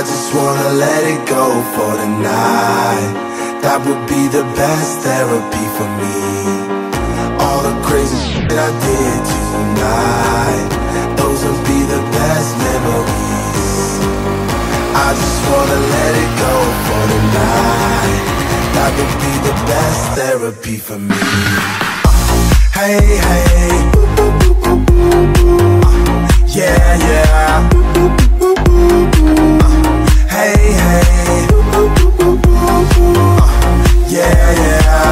just wanna let it go for tonight. That would be the best therapy for me. All the crazy shit that I did tonight, those would be the best memories. I just wanna let it go for tonight. That would be the best therapy for me. Hey, hey, yeah, yeah. Hey, hey, yeah, yeah.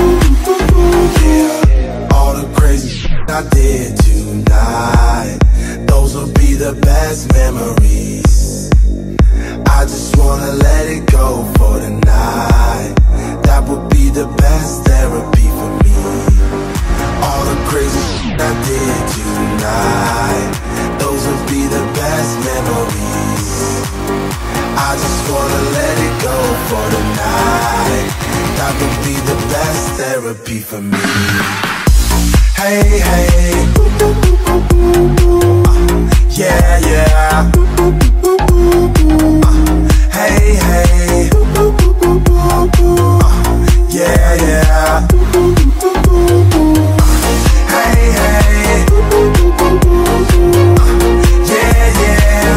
All the crazy shit I did tonight, those will be the best memories. I just wanna let it go for tonight. That would be the best therapy for me. All the crazy shit I did tonight, those will be the best memories. I just wanna let it go for tonight. That would be the best therapy for me. Hey, hey, yeah, yeah. Hey, hey, yeah, yeah. Hey, hey, yeah, yeah.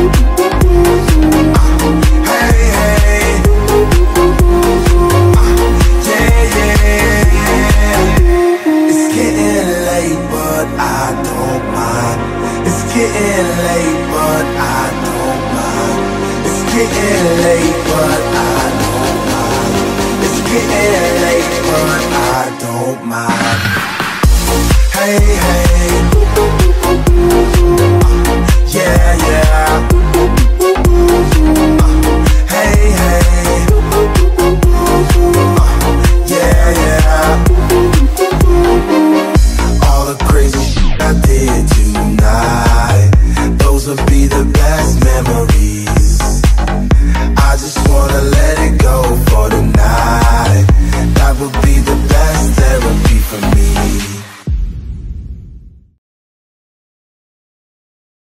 Hey, hey, yeah, yeah. It's getting late, but I don't mind. It's getting late, but I don't mind. It's getting late, but I don't mind. It's getting late, but I don't mind. Hey, hey.